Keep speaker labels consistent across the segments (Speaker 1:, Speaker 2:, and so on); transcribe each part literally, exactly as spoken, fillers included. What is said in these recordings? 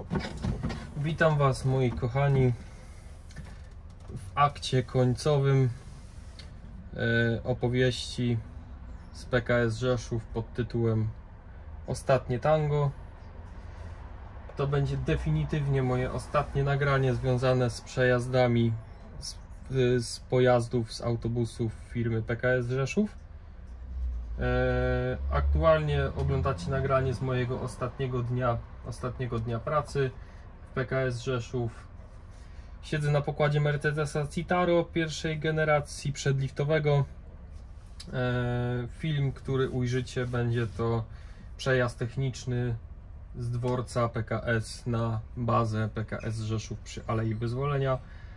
Speaker 1: Witam Was, moi kochani, w akcie końcowym e, opowieści z P K S Rzeszów pod tytułem Ostatnie Tango. To będzie definitywnie moje ostatnie nagranie związane z przejazdami z, z pojazdów, z autobusów firmy P K S Rzeszów. E, aktualnie oglądacie nagranie z mojego ostatniego dnia, ostatniego dnia pracy w P K S Rzeszów. Siedzę na pokładzie Mercedesa Citaro pierwszej generacji przedliftowego. E, film, który ujrzycie, będzie to przejazd techniczny z dworca P K S na bazę P K S Rzeszów przy Alei Wyzwolenia,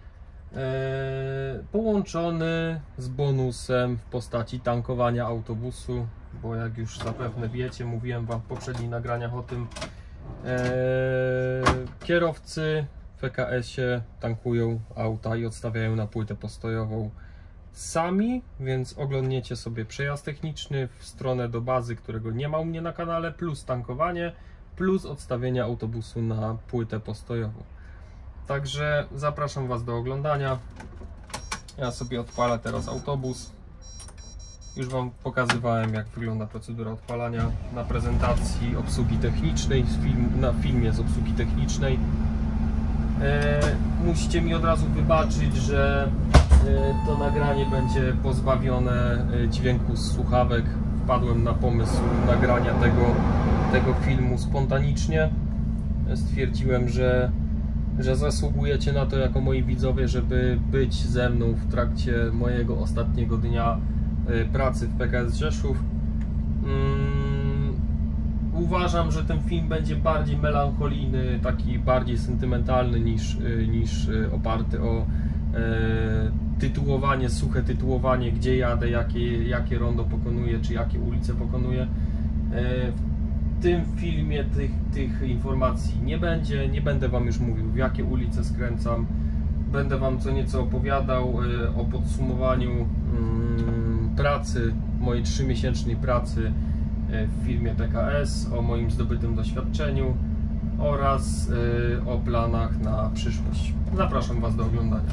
Speaker 1: e, połączony z bonusem w postaci tankowania autobusu, bo jak już zapewne wiecie, mówiłem Wam w poprzednich nagraniach o tym, e, kierowcy w P K S-ie tankują auta i odstawiają na płytę postojową sami, więc oglądniecie sobie przejazd techniczny w stronę do bazy, którego nie ma u mnie na kanale, plus tankowanie, plus odstawienie autobusu na płytę postojową. Także zapraszam Was do oglądania. Ja sobie odpalę teraz autobus. Już Wam pokazywałem, jak wygląda procedura odpalania na prezentacji obsługi technicznej, film, na filmie z obsługi technicznej. E, musicie mi od razu wybaczyć, że e, to nagranie będzie pozbawione dźwięku z słuchawek. Wpadłem na pomysł nagrania tego, tego filmu spontanicznie. Stwierdziłem, że, że zasługujecie na to jako moi widzowie, żeby być ze mną w trakcie mojego ostatniego dnia pracy w P K S Rzeszów. Hmm, uważam, że ten film będzie bardziej melancholijny, taki bardziej sentymentalny niż, niż oparty o e, tytułowanie, suche tytułowanie, gdzie jadę, jakie, jakie rondo pokonuję, czy jakie ulice pokonuję. E, w tym filmie tych, tych informacji nie będzie, nie będę Wam już mówił, w jakie ulice skręcam. Będę Wam co nieco opowiadał e, o podsumowaniu mm, pracy, mojej trzymiesięcznej pracy w firmie P K S, o moim zdobytym doświadczeniu oraz y, o planach na przyszłość. Zapraszam Was do oglądania.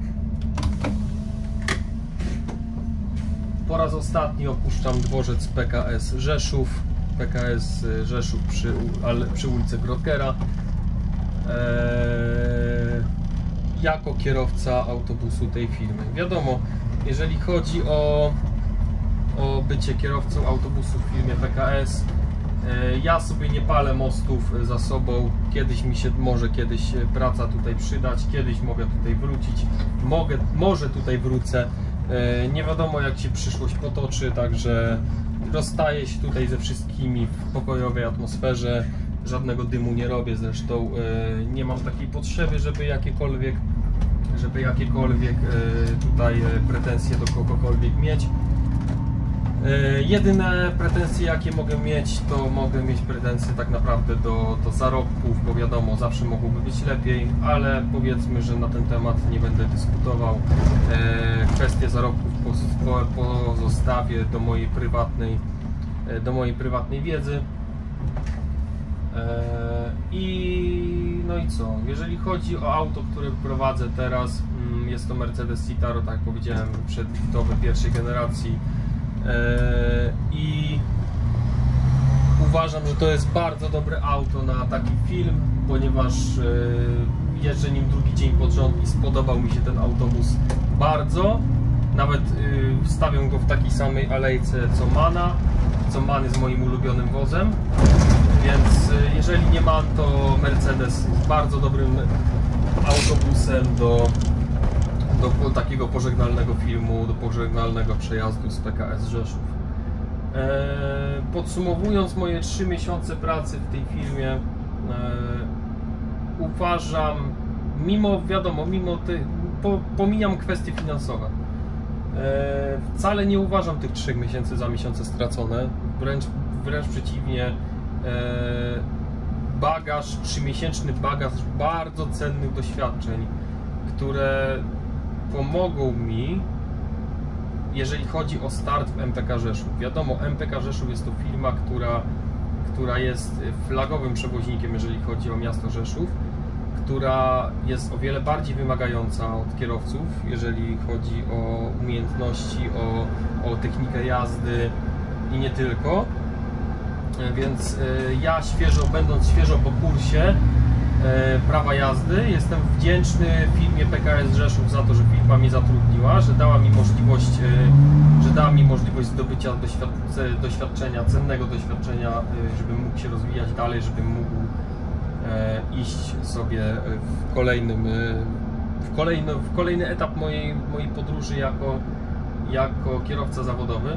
Speaker 1: Po raz ostatni opuszczam dworzec P K S Rzeszów, P K S Rzeszów przy, przy ulicy Grockera, eee, jako kierowca autobusu tej firmy. Wiadomo, jeżeli chodzi o o bycie kierowcą autobusu w firmie P K S, ja sobie nie palę mostów za sobą. Kiedyś mi się, może kiedyś praca tutaj przydać, kiedyś mogę tutaj wrócić, mogę, może tutaj wrócę, nie wiadomo jak się przyszłość potoczy, także rozstaję się tutaj ze wszystkimi w pokojowej atmosferze, żadnego dymu nie robię, zresztą nie mam takiej potrzeby, żeby jakiekolwiek żeby jakiekolwiek tutaj pretensje do kogokolwiek mieć. Jedyne pretensje jakie mogę mieć, to mogę mieć pretensje tak naprawdę do, do zarobków, bo wiadomo, zawsze mogłoby być lepiej, ale powiedzmy, że na ten temat nie będę dyskutował. Kwestię zarobków pozostawię do mojej prywatnej, do mojej prywatnej wiedzy. I no i co? Jeżeli chodzi o auto, które prowadzę teraz, jest to Mercedes Citaro, tak jak powiedziałem, przedliftowy pierwszej generacji. I uważam, że to jest bardzo dobre auto na taki film, ponieważ jeżdżę nim drugi dzień pod rząd i spodobał mi się ten autobus bardzo. Nawet wstawiam go w takiej samej alejce co Mana, co Man jest moim ulubionym wozem, więc jeżeli nie Man, to Mercedes jest bardzo dobrym autobusem do do takiego pożegnalnego filmu, do pożegnalnego przejazdu z P K S Rzeszów. Eee, podsumowując moje trzy miesiące pracy w tej firmie, eee, uważam, mimo, wiadomo, mimo te, po, pomijam kwestie finansowe, eee, wcale nie uważam tych trzech miesięcy za miesiące stracone, wręcz, wręcz przeciwnie, eee, bagaż, trzymiesięczny bagaż bardzo cennych doświadczeń, które pomogą mi, jeżeli chodzi o start w M P K Rzeszów. Wiadomo, M P K Rzeszów jest to firma, która, która jest flagowym przewoźnikiem, jeżeli chodzi o miasto Rzeszów, która jest o wiele bardziej wymagająca od kierowców, jeżeli chodzi o umiejętności, o, o technikę jazdy i nie tylko. Więc ja świeżo, będąc świeżo po kursie prawa jazdy, jestem wdzięczny firmie P K S Rzeszów za to, że firma mnie zatrudniła, że dała mi możliwość, że dała mi możliwość zdobycia doświadczenia, cennego doświadczenia, żebym mógł się rozwijać dalej, żebym mógł iść sobie w kolejnym, w kolejny, w kolejny etap mojej, mojej podróży jako, jako kierowca zawodowy.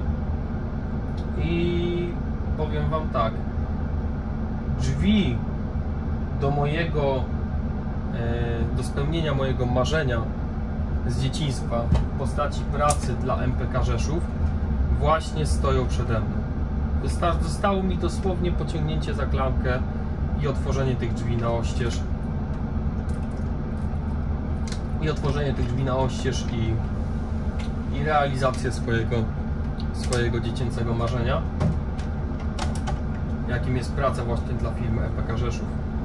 Speaker 1: I powiem Wam tak, drzwi do mojego, do spełnienia mojego marzenia z dzieciństwa w postaci pracy dla M P K Rzeszów właśnie stoją przede mną. Zostało mi dosłownie pociągnięcie za klamkę i otworzenie tych drzwi na oścież i otworzenie tych drzwi na oścież i, i realizację swojego, swojego dziecięcego marzenia, jakim jest praca właśnie dla firmy M P K Rzeszów.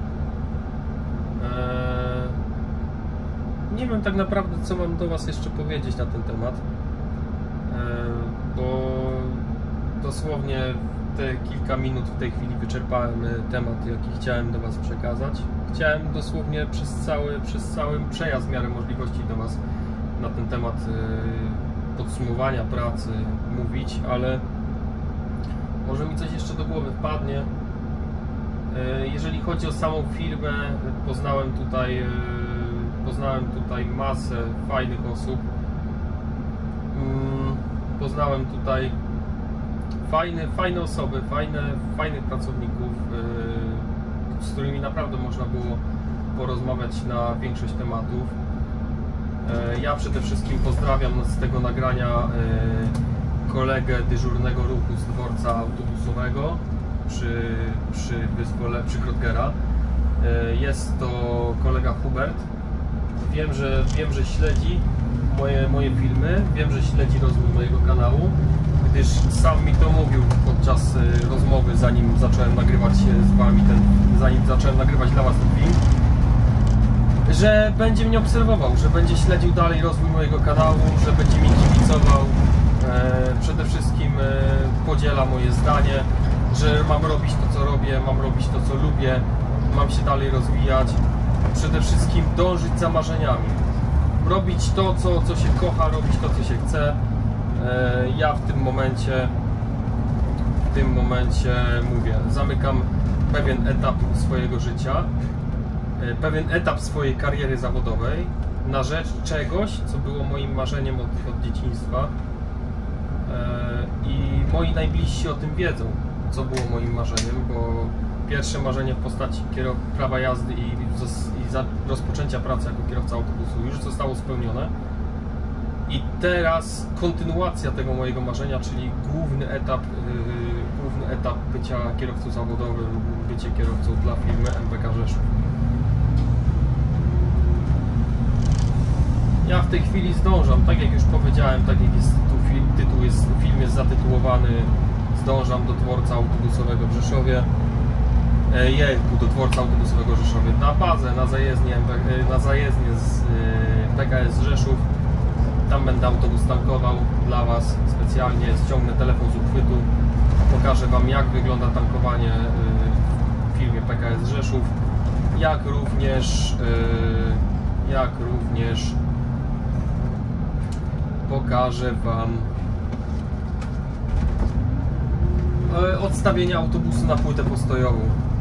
Speaker 1: Eee, nie wiem tak naprawdę, co mam do Was jeszcze powiedzieć na ten temat, eee, bo dosłownie te kilka minut w tej chwili wyczerpałem temat, jaki chciałem do Was przekazać. Chciałem dosłownie przez cały, przez cały przejazd w miarę możliwości do Was na ten temat eee, podsumowania pracy mówić, ale może mi coś jeszcze do głowy wpadnie. Jeżeli chodzi o samą firmę, poznałem tutaj, poznałem tutaj masę fajnych osób. Poznałem tutaj fajne, fajne osoby, fajne, fajnych pracowników, z którymi naprawdę można było porozmawiać na większość tematów. Ja przede wszystkim pozdrawiam z tego nagrania kolegę dyżurnego ruchu z dworca autobusowego przy, przy wyspole, przy Krotgera. Jest to kolega Hubert. Wiem, że, wiem, że śledzi moje, moje filmy, wiem, że śledzi rozwój mojego kanału, gdyż sam mi to mówił podczas rozmowy, zanim zacząłem nagrywać z Wami ten, zanim zacząłem nagrywać dla Was ten film, że będzie mnie obserwował, że będzie śledził dalej rozwój mojego kanału, że będzie mi kibicował. Przede wszystkim podziela moje zdanie, że mam robić to, co robię, mam robić to, co lubię, mam się dalej rozwijać. Przede wszystkim dążyć za marzeniami. Robić to, co, co się kocha, robić to, co się chce. Ja w tym momencie, w tym momencie mówię, zamykam pewien etap swojego życia, pewien etap swojej kariery zawodowej na rzecz czegoś, co było moim marzeniem od, od dzieciństwa. I moi najbliżsi o tym wiedzą, co było moim marzeniem, bo pierwsze marzenie w postaci prawa jazdy i, i za rozpoczęcia pracy jako kierowca autobusu już zostało spełnione. I teraz kontynuacja tego mojego marzenia, czyli główny etap, yy, główny etap bycia kierowcą zawodowym, bycie kierowcą dla firmy M P K Rzeszów. Ja w tej chwili zdążam, tak jak już powiedziałem, tak jak jest tytuł, tytuł jest, film jest zatytułowany "Zdążam do dworca autobusowego w Rzeszowie". Jechał do dworca autobusowego w Rzeszowie na bazę, na zajezdnię, na zajezdnię z P K S Rzeszów. Tam będę autobus tankował dla Was specjalnie, ściągnę telefon z uchwytu, pokażę Wam, jak wygląda tankowanie w firmie P K S Rzeszów, jak również jak również pokażę Wam odstawienie autobusu na płytę postojową.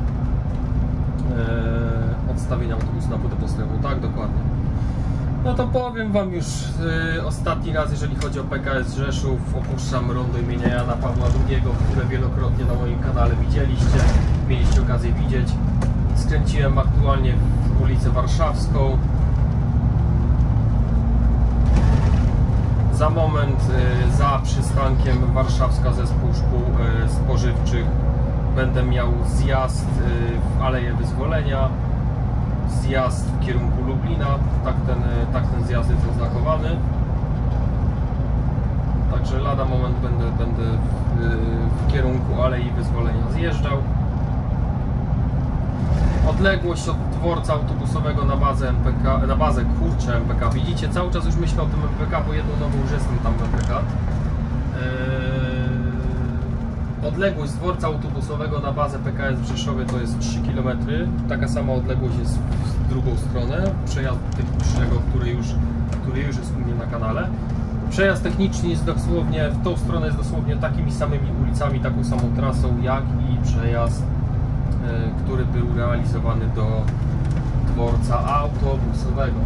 Speaker 1: Odstawienie autobusu na płytę postojową, tak, dokładnie. No to powiem Wam już ostatni raz, jeżeli chodzi o P K S Rzeszów. Opuszczam rondo imienia Jana Pawła drugiego, które wielokrotnie na moim kanale widzieliście, mieliście okazję widzieć. Skręciłem aktualnie w ulicę Warszawską. Za moment za przystankiem Warszawska Zespół Szkół Spożywczych będę miał zjazd w Aleję Wyzwolenia, zjazd w kierunku Lublina, tak ten, tak ten zjazd jest oznakowany. Także lada moment będę, będę w, w kierunku Alei Wyzwolenia zjeżdżał. Odległość od dworca autobusowego na bazę M P K, na bazę kurczę M P K. Widzicie, cały czas już myślę o tym M P K, bo jedną nogą już jestem tam w M P K. Eee, odległość z dworca autobusowego na bazę P K S w Rzeszowie to jest trzy kilometry. Taka sama odległość jest w drugą stronę przejazdu technicznego, który już, który już jest u mnie na kanale. Przejazd techniczny jest dosłownie, w tą stronę jest dosłownie takimi samymi ulicami, taką samą trasą jak i przejazd, który był realizowany do dworca autobusowego.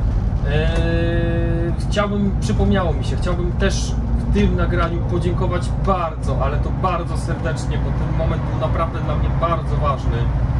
Speaker 1: Eee, chciałbym, przypomniało mi się, chciałbym też w tym nagraniu podziękować bardzo, ale to bardzo serdecznie, bo ten moment był naprawdę dla mnie bardzo ważny.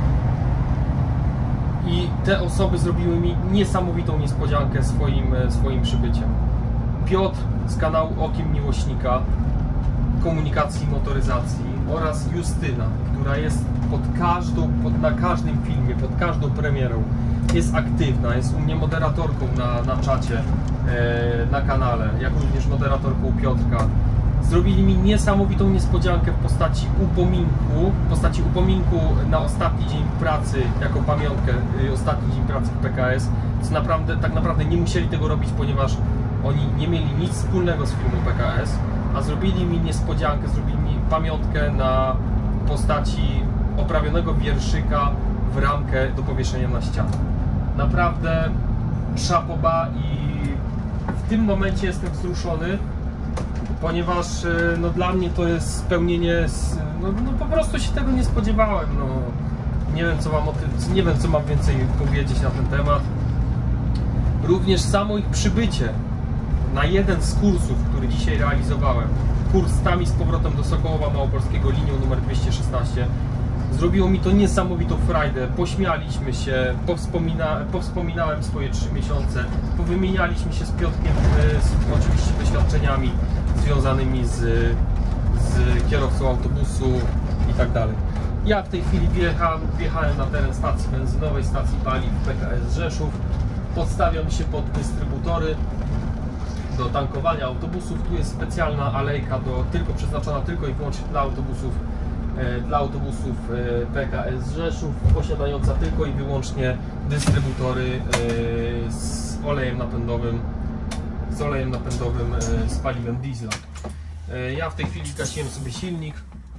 Speaker 1: I te osoby zrobiły mi niesamowitą niespodziankę swoim, swoim przybyciem. Piotr z kanału Okiem Miłośnika Komunikacji i Motoryzacji oraz Justyna, która jest pod każdą, pod, na każdym filmie, pod każdą premierą jest aktywna, jest u mnie moderatorką na, na czacie, e, na kanale, jak również moderatorką Piotrka. Zrobili mi niesamowitą niespodziankę w postaci upominku, w postaci upominku na ostatni dzień pracy, jako pamiątkę, y, ostatni dzień pracy w P K S, co naprawdę, tak naprawdę nie musieli tego robić, ponieważ oni nie mieli nic wspólnego z firmą P K S, a zrobili mi niespodziankę, zrobili mi pamiątkę na postaci oprawionego wierszyka w ramkę do powieszenia na ścianę. Naprawdę szapoba i w tym momencie jestem wzruszony, ponieważ no, dla mnie to jest spełnienie, no, no po prostu się tego nie spodziewałem. No, nie wiem co mam o tym, nie wiem co mam więcej powiedzieć na ten temat. Również samo ich przybycie na jeden z kursów, który dzisiaj realizowałem, kurs stami z powrotem do Sokołowa Małopolskiego linią numer dwieście szesnaście, zrobiło mi to niesamowitą frajdę. Pośmialiśmy się, powspomina, powspominałem swoje trzy miesiące, powymienialiśmy się z Piotrkiem z, oczywiście doświadczeniami związanymi z, z kierowcą autobusu i tak dalej. Ja w tej chwili wjechałem, wjechałem na teren stacji benzynowej, stacji paliw P K S Rzeszów. Podstawiam się pod dystrybutory do tankowania autobusów. Tu jest specjalna alejka do, tylko przeznaczona tylko i wyłącznie dla autobusów, e, dla autobusów e, P K S Rzeszów, posiadająca tylko i wyłącznie dystrybutory e, z olejem napędowym, z olejem napędowym e, z paliwem diesla. E, ja w tej chwili zgasiłem sobie silnik.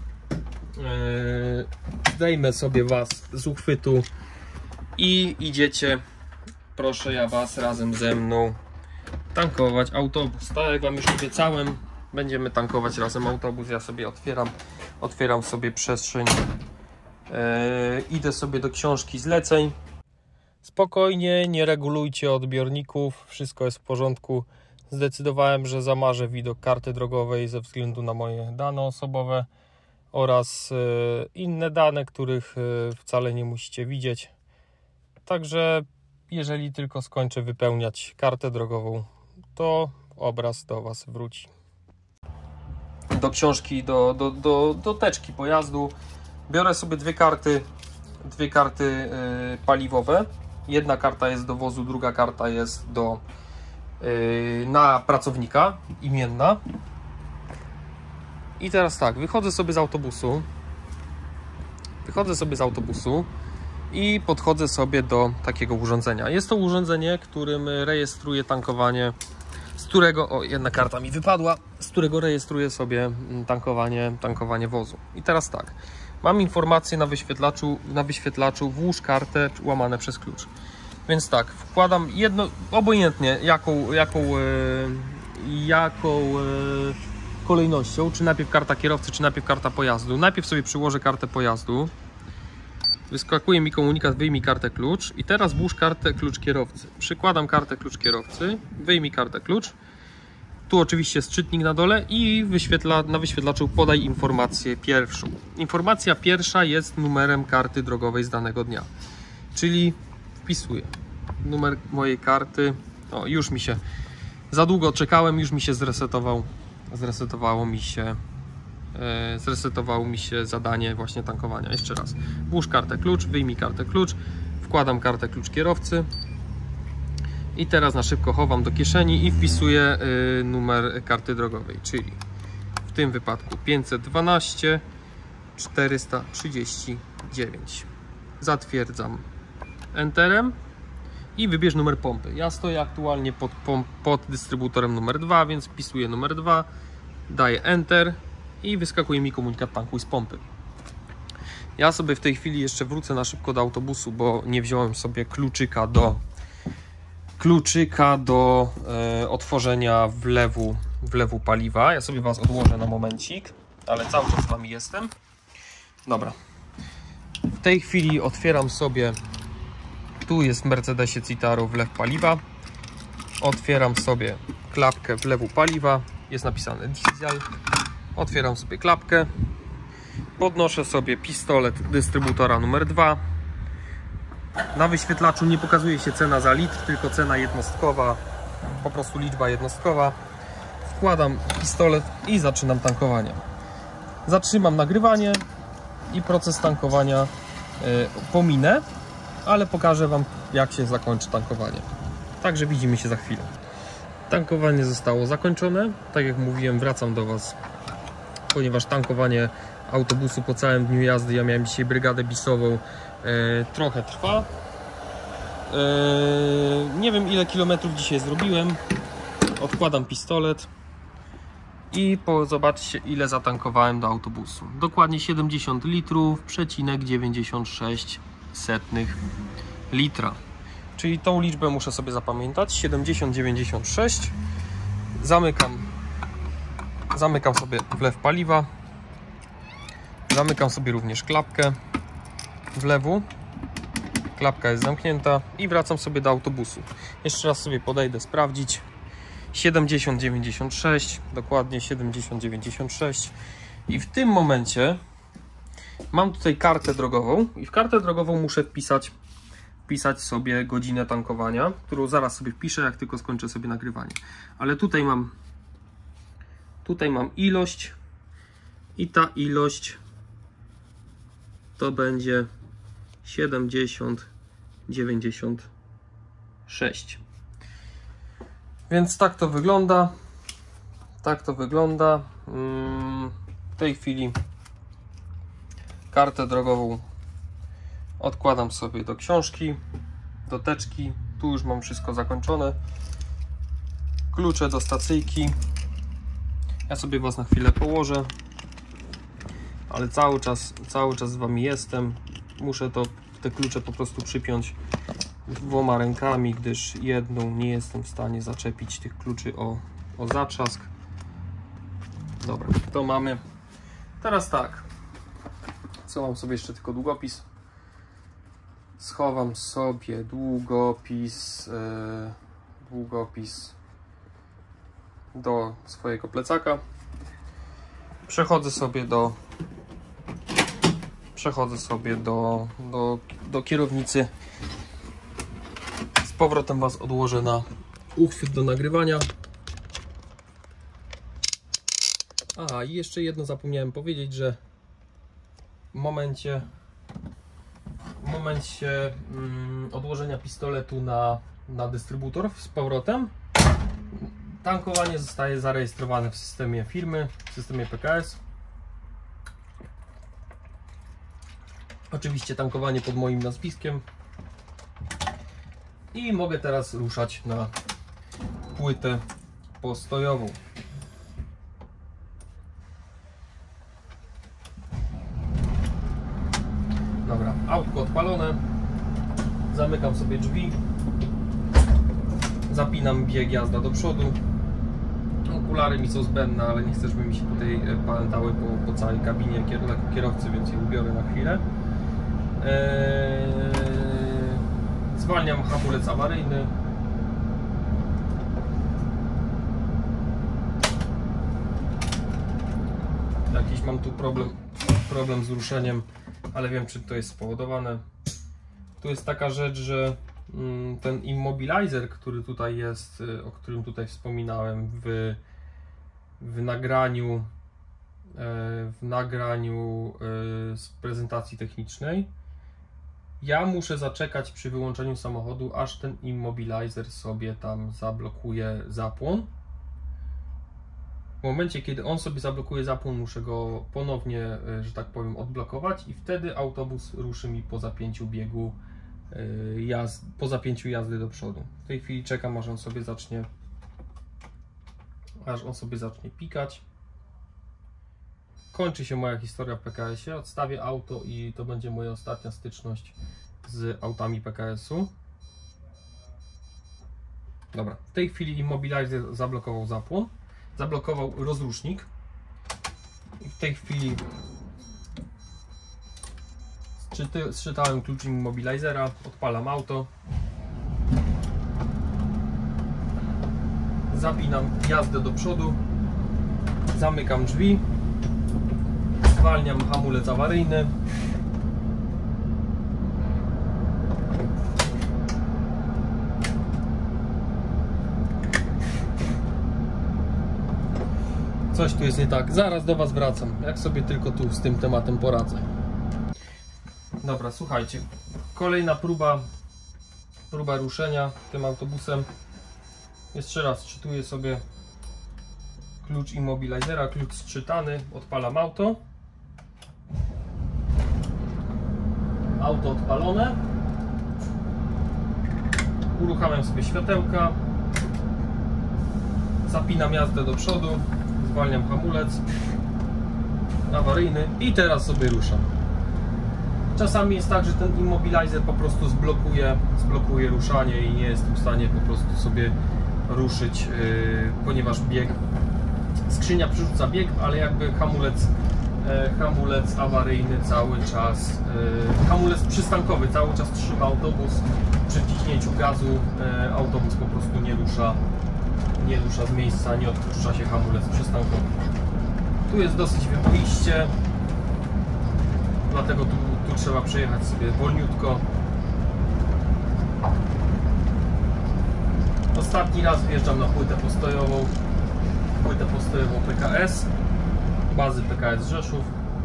Speaker 1: E, zdejmę sobie Was z uchwytu i idziecie, proszę ja Was, razem ze mną tankować autobus. Tak jak Wam już obiecałem, będziemy tankować razem autobus. Ja sobie otwieram, otwieram sobie przestrzeń. Yy, idę sobie do książki zleceń. Spokojnie, nie regulujcie odbiorników, wszystko jest w porządku. Zdecydowałem, że zamarzę widok karty drogowej ze względu na moje dane osobowe oraz yy, inne dane, których yy, wcale nie musicie widzieć. Także jeżeli tylko skończę wypełniać kartę drogową, to obraz do Was wróci. Do książki, do, do, do, do teczki pojazdu biorę sobie dwie karty, dwie karty yy, paliwowe. Jedna karta jest do wozu, druga karta jest do, yy, na pracownika, imienna. I teraz tak, wychodzę sobie z autobusu. Wychodzę sobie z autobusu i podchodzę sobie do takiego urządzenia. Jest to urządzenie, którym rejestruję tankowanie, z którego, o, jedna karta mi wypadła, z którego rejestruję sobie tankowanie, tankowanie wozu. I teraz tak, mam informację na wyświetlaczu, na wyświetlaczu włóż kartę łamane przez klucz. Więc tak, wkładam jedno, obojętnie jaką, jaką, jaką kolejnością, czy najpierw karta kierowcy, czy najpierw karta pojazdu. Najpierw sobie przyłożę kartę pojazdu. Wyskakuje mi komunikat, wyjmij kartę klucz i teraz włóż kartę klucz kierowcy. Przykładam kartę klucz kierowcy, wyjmij kartę klucz. Tu oczywiście jest czytnik na dole i wyświetla, na wyświetlaczu podaj informację pierwszą. Informacja pierwsza jest numerem karty drogowej z danego dnia. Czyli wpisuję numer mojej karty. O, już mi się, za długo czekałem, już mi się zresetował, zresetowało mi się zresetowało mi się zadanie właśnie tankowania. Jeszcze raz, włóż kartę klucz, wyjmij kartę klucz, wkładam kartę klucz kierowcy i teraz na szybko chowam do kieszeni i wpisuję numer karty drogowej, czyli w tym wypadku pięćset dwanaście czterysta trzydzieści dziewięć. zatwierdzam Enterem i wybierz numer pompy. Ja stoję aktualnie pod, pomp, pod dystrybutorem numer dwa, więc wpisuję numer dwa, daję Enter i wyskakuje mi komunikat tankuj z pompy. Ja sobie w tej chwili jeszcze wrócę na szybko do autobusu, bo nie wziąłem sobie kluczyka do kluczyka do e, otworzenia wlewu, wlewu paliwa. Ja sobie Was odłożę na momencik, ale cały czas z Wami jestem. Dobra. W tej chwili otwieram sobie, tu jest w Mercedesie Citaro wlew paliwa. Otwieram sobie klapkę wlewu paliwa, jest napisane diesel. Otwieram sobie klapkę, podnoszę sobie pistolet dystrybutora numer dwa. Na wyświetlaczu nie pokazuje się cena za litr, tylko cena jednostkowa, po prostu liczba jednostkowa. Wkładam pistolet i zaczynam tankowanie. Zatrzymam nagrywanie i proces tankowania y, pominę, ale pokażę Wam, jak się zakończy tankowanie. Także widzimy się za chwilę. Tankowanie zostało zakończone. Tak jak mówiłem, wracam do Was, ponieważ tankowanie autobusu po całym dniu jazdy, ja miałem dzisiaj brygadę bisową, e, trochę trwa. E, nie wiem, ile kilometrów dzisiaj zrobiłem. Odkładam pistolet i po, zobaczcie, ile zatankowałem do autobusu. Dokładnie siedemdziesiąt litrów, przecinek dziewięćdziesiąt sześć setnych litra. Czyli tą liczbę muszę sobie zapamiętać. siedemdziesiąt dziewięćdziesiąt sześć. Zamykam, zamykam sobie wlew paliwa. Zamykam sobie również klapkę wlewu. Klapka jest zamknięta i wracam sobie do autobusu. Jeszcze raz sobie podejdę sprawdzić. siedemdziesiąt dziewięćdziesiąt sześć, dokładnie siedemdziesiąt dziewięćdziesiąt sześć. I w tym momencie mam tutaj kartę drogową i w kartę drogową muszę wpisać, wpisać sobie godzinę tankowania, którą zaraz sobie wpiszę, jak tylko skończę sobie nagrywanie. Ale tutaj mam, tutaj mam ilość i ta ilość to będzie siedemdziesiąt dziewięćdziesiąt sześć. Więc tak to wygląda. Tak to wygląda. W tej chwili kartę drogową odkładam sobie do książki, do teczki. Tu już mam wszystko zakończone. Klucze do stacyjki. Ja sobie Was na chwilę położę, ale cały czas, cały czas z Wami jestem. Muszę to, te klucze po prostu przypiąć dwoma rękami, gdyż jedną nie jestem w stanie zaczepić tych kluczy o, o zatrzask. Dobra, to mamy. Teraz tak. Co mam sobie jeszcze? Tylko długopis. Schowam sobie długopis, yy, długopis do swojego plecaka. Przechodzę sobie do Przechodzę sobie do, do, do kierownicy. Z powrotem Was odłożę na uchwyt do nagrywania. A, i jeszcze jedno zapomniałem powiedzieć, że w momencie, w momencie mm, odłożenia pistoletu na, na dystrybutor z powrotem, tankowanie zostaje zarejestrowane w systemie firmy, w systemie P K S. Oczywiście tankowanie pod moim nazwiskiem. I mogę teraz ruszać na płytę postojową. Dobra, autko odpalone. Zamykam sobie drzwi. Zapinam bieg jazda do przodu. Okulary mi są zbędne, ale nie chcę, żeby mi się tutaj pałętały po, po całej kabinie kierowcy, więc je ubiorę na chwilę. Eee, zwalniam hamulec awaryjny. Jakiś mam tu problem, problem z ruszeniem, ale wiem, czym to jest spowodowane. Tu jest taka rzecz, że ten immobilizer, który tutaj jest, o którym tutaj wspominałem w, w nagraniu w nagraniu z prezentacji technicznej, ja muszę zaczekać przy wyłączeniu samochodu, aż ten immobilizer sobie tam zablokuje zapłon. W momencie, kiedy on sobie zablokuje zapłon, muszę go ponownie, że tak powiem, odblokować i wtedy autobus ruszy mi po zapięciu biegu jazd, po zapięciu jazdy do przodu. W tej chwili czekam, aż on sobie zacznie aż on sobie zacznie pikać. Kończy się moja historia w P K S ie, odstawię auto i to będzie moja ostatnia styczność z autami P K S u. Dobra, w tej chwili Immobilizer zablokował zapłon, zablokował rozrusznik i w tej chwili zczytałem klucz Immobilizera, odpalam auto, zapinam jazdę do przodu, zamykam drzwi, zwalniam hamulec awaryjny, coś tu jest nie tak, zaraz do Was wracam, jak sobie tylko tu z tym tematem poradzę. Dobra, słuchajcie, kolejna próba próba ruszenia tym autobusem. Jeszcze raz czytuję sobie klucz Immobilizera, klucz sczytany, odpalam auto. Auto odpalone. Uruchamiam sobie światełka. Zapinam jazdę do przodu, zwalniam hamulec awaryjny i teraz sobie ruszam. Czasami jest tak, że ten Immobilizer po prostu zblokuje, zblokuje ruszanie i nie jestem w stanie po prostu sobie ruszyć, yy, ponieważ bieg, skrzynia przerzuca bieg, ale jakby hamulec, yy, hamulec awaryjny cały czas, yy, hamulec przystankowy cały czas trzyma autobus. Przy wciśnięciu gazu yy, autobus po prostu nie rusza, nie rusza z miejsca, nie odpuszcza się hamulec przystankowy. Tu jest dosyć wyboiście, dlatego tu, tu trzeba przejechać sobie wolniutko. Ostatni raz wjeżdżam na płytę postojową, płytę postojową P K S, bazy P K S Rzeszów.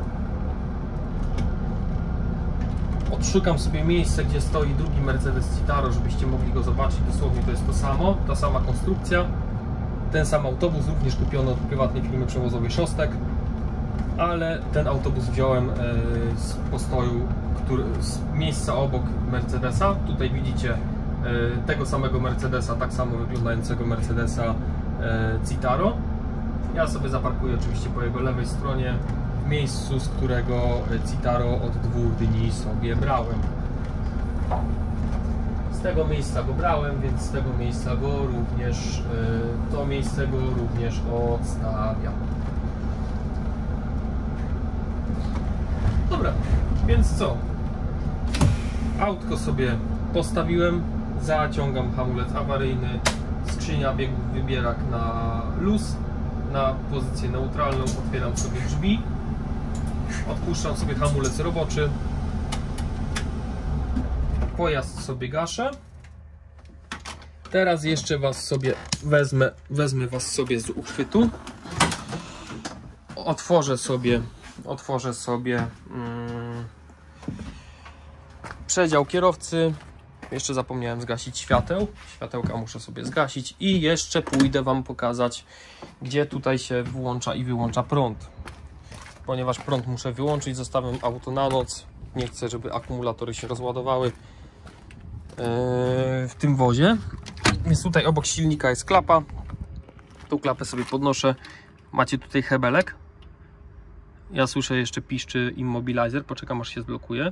Speaker 1: Odszukam sobie miejsce, gdzie stoi drugi Mercedes Citaro, żebyście mogli go zobaczyć. Dosłownie to jest to samo, ta sama konstrukcja. Ten sam autobus, również kupiony od prywatnej firmy przewozowej Szostek, ale ten autobus wziąłem z postoju, który, z miejsca obok Mercedesa. Tutaj widzicie tego samego Mercedesa, tak samo wyglądającego Mercedesa Citaro. Ja sobie zaparkuję oczywiście po jego lewej stronie, w miejscu, z którego Citaro od dwóch dni sobie brałem. Z tego miejsca go brałem, więc z tego miejsca go również, to miejsce go również odstawiam. Dobra, więc co? Autko sobie postawiłem, zaciągam hamulec awaryjny, skrzynia biegów wybierak na luz, na pozycję neutralną, otwieram sobie drzwi, odpuszczam sobie hamulec roboczy, pojazd sobie gaszę. Teraz jeszcze Was sobie wezmę, wezmę Was sobie z uchwytu, otworzę sobie, otworzę sobie hmm, przedział kierowcy. Jeszcze zapomniałem zgasić świateł. Światełka muszę sobie zgasić i jeszcze pójdę Wam pokazać, gdzie tutaj się włącza i wyłącza prąd. Ponieważ prąd muszę wyłączyć, zostawiam auto na noc. Nie chcę, żeby akumulatory się rozładowały w tym wozie. Więc tutaj obok silnika jest klapa. Tą klapę sobie podnoszę. Macie tutaj hebelek. Ja słyszę, jeszcze piszczy Immobilizer. Poczekam, aż się zblokuje.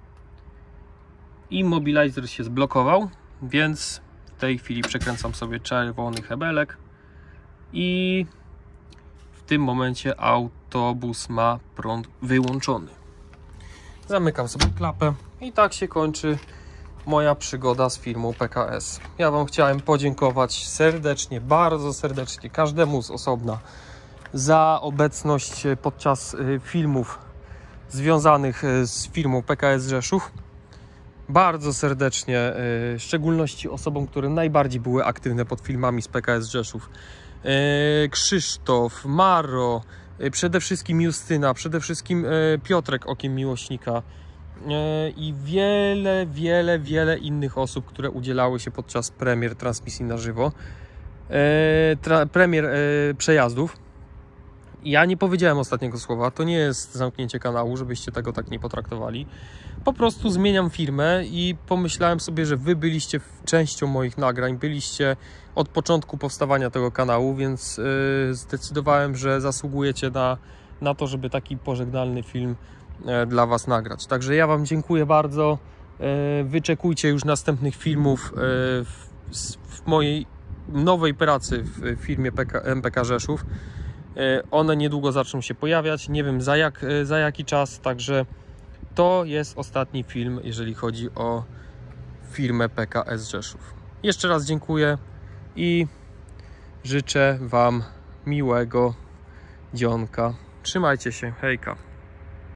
Speaker 1: Immobilizer się zblokował, więc w tej chwili przekręcam sobie czerwony hebelek i w tym momencie autobus ma prąd wyłączony. Zamykam sobie klapę i tak się kończy moja przygoda z firmą P K S. Ja Wam chciałem podziękować serdecznie, bardzo serdecznie, każdemu z osobna za obecność podczas filmów związanych z firmą P K S Rzeszów. Bardzo serdecznie, w szczególności osobom, które najbardziej były aktywne pod filmami z P K S Rzeszów. Krzysztof, Maro, przede wszystkim Justyna, przede wszystkim Piotrek Okiem Miłośnika i wiele, wiele, wiele innych osób, które udzielały się podczas premier transmisji na żywo, premier przejazdów. Ja nie powiedziałem ostatniego słowa, to nie jest zamknięcie kanału, żebyście tego tak nie potraktowali. Po prostu zmieniam firmę i pomyślałem sobie, że wy byliście częścią moich nagrań, byliście od początku powstawania tego kanału, więc yy, zdecydowałem, że zasługujecie na, na to, żeby taki pożegnalny film yy, dla was nagrać. Także ja wam dziękuję bardzo. Yy, wyczekujcie już następnych filmów yy, w, w mojej nowej pracy w firmie M P K Rzeszów. One niedługo zaczną się pojawiać, nie wiem za, jak, za jaki czas, także to jest ostatni film, jeżeli chodzi o firmę P K S Rzeszów. Jeszcze raz dziękuję i życzę wam miłego dzionka. Trzymajcie się, hejka.